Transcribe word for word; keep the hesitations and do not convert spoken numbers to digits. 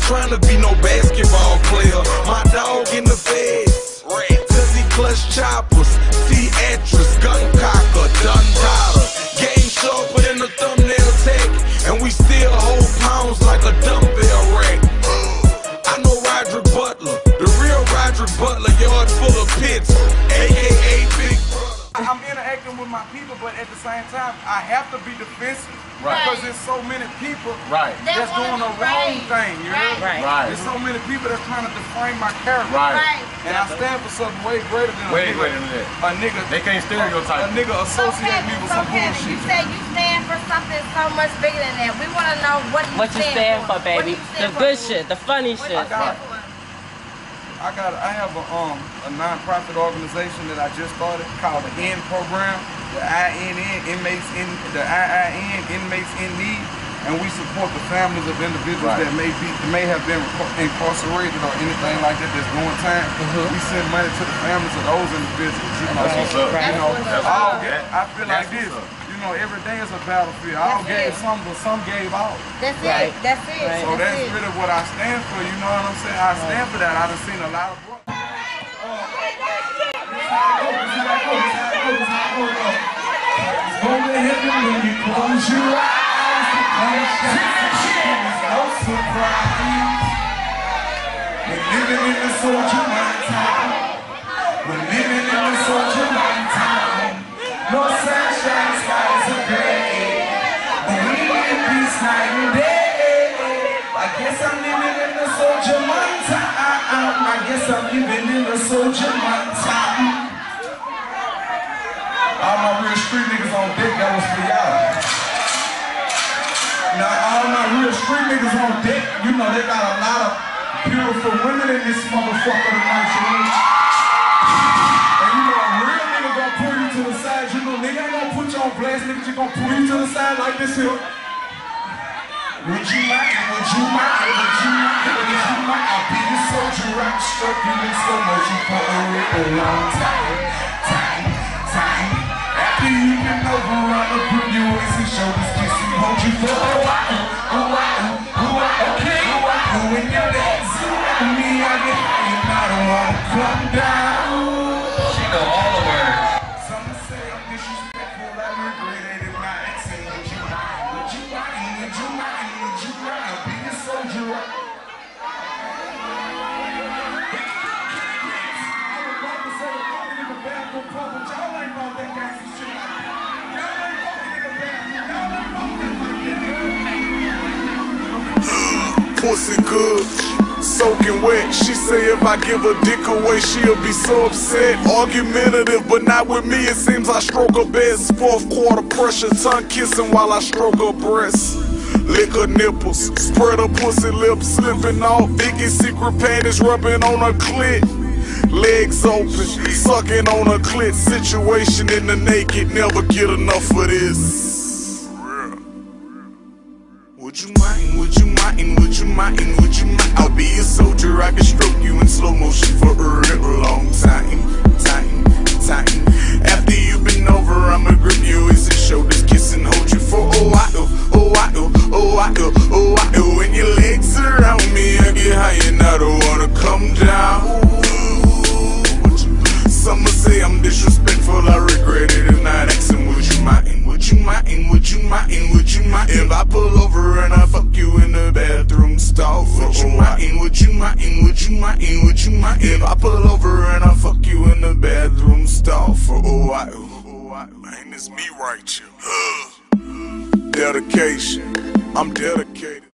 trying to be no basketball player. My dog in the feds, cause he clutch choppers, theatrics, gun cocker, dun dotter. Game sharper than a thumbnail tech, and we still hold pounds like a dumbbell rack. I know Roderick Butler, the real Roderick Butler, yard full of pits, aka Big Brother. I'm interacting with my people, but at the same time, I have to be defensive. Right. Because there's so many people right. that's doing the wrong thing, you know? Right. Right. There's so many people that's trying to defame my character. Right. Right. And I stand for something way greater than way a nigga. Greater than that. A nigga. They can't stereotype. A, a nigga associate so me with so some Kevin, bullshit. You say you stand for something so much bigger than that. We want to know what you, what stand, you stand for, for baby. Stand the for? Good shit, the funny what shit. I got, I got. I have a um a non-profit organization that I just started called the N Program. The I N N, inmates in the I I N, inmates in need, and we support the families of individuals right. that may be may have been incarcerated or anything like that that's going time. Mm-hmm. We send money to the families of those individuals. You know, that's what's up. You know, all get, I feel like this. You know, every day is a battlefield. All gave some, but some gave all. That's right. it. That's it. Right. So that's, that's really what I stand for. You know what I'm saying? I stand for that. I've seen a lot of. Only heaven when you close your eyes, the punishment is no surprise. We're living in the soldier mind time. We're living in the soldier mind time. No sunshine, skies are gray. But we live peace night and day. I guess I'm living in the soldier mind time. I guess I'm living in the soldier mind time. All my real street niggas on deck, that was for y'all. Now all my real street niggas on deck, you know they got a lot of beautiful women in this motherfucker tonight, you know. And you know a real nigga gonna pull you to the side, you know, nigga ain't gonna put you on blast, nigga just gonna pull you to the side like this here. Would you mind, would you mind, would you mind, would you mind? I'll be the soldier, rock, struck you in slow motion for a real long time. Time, time. After you've been over, I'ma put your waist and shoulders, kiss and hold you for a while. A while, a while, okay. A while, when your legs around me, I get high and I don't wanna come down. She know all the words. Some say I'm disrespectful, I regret it if my ex ain't would you mind, would you mind, would you mind, would you mind? I'll be a soldier. I was about to say the fucking in the bathroom, but y'all ain't about that gangsta shit. Pussy good, soaking wet. She say if I give her dick away, she'll be so upset. Argumentative, but not with me. It seems I stroke her best. Fourth quarter pressure, tongue kissing while I stroke her breasts. Lick her nipples, spread her pussy lips, slipping off. Vicky's secret panties rubbing on her clit. Legs open, sucking on her clit. Situation in the naked, never get enough of this. Would you mind, would you mind, would you mind, would you mind? I'll be a soldier, I can stroke you in slow motion for a real long time. Time, time. After you've been over, I'ma grip your waist and shoulders, kiss and hold you for a while. A while, a while, a while. When your legs around me, I get high and I don't wanna come down. Some say I'm disrespectful, I regret it if not asking. Would you mind, would you mind, would you mind, would you mind? If I pull over and I fuck you in the bathroom stall for a while, would you mind, would you mind, would you mind? If I pull over and I fuck you in the bathroom stall for a while. Man, it's me right here. Dedication, I'm dedicated.